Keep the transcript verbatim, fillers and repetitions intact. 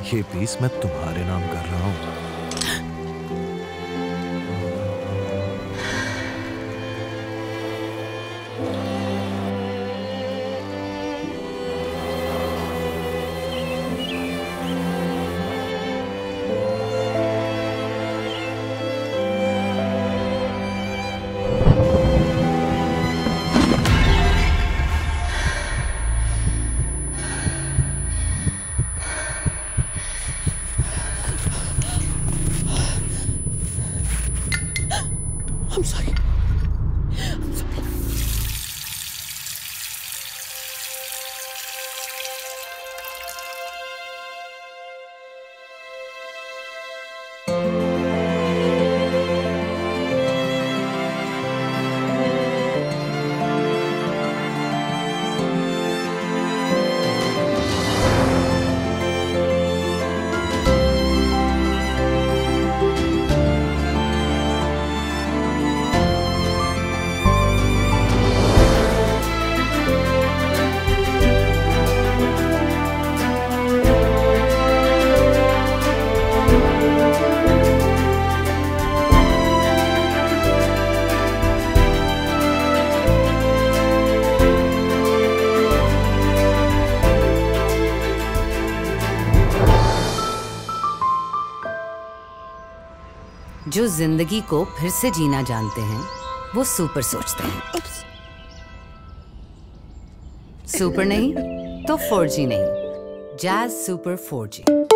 ये पीस मैं तुम्हारे नाम कर रहा हूँ। I'm sorry. I'm sorry. जो जिंदगी को फिर से जीना जानते हैं वो सुपर सोचते हैं। सुपर नहीं तो फोर जी नहीं, जैज़ सुपर फोर जी।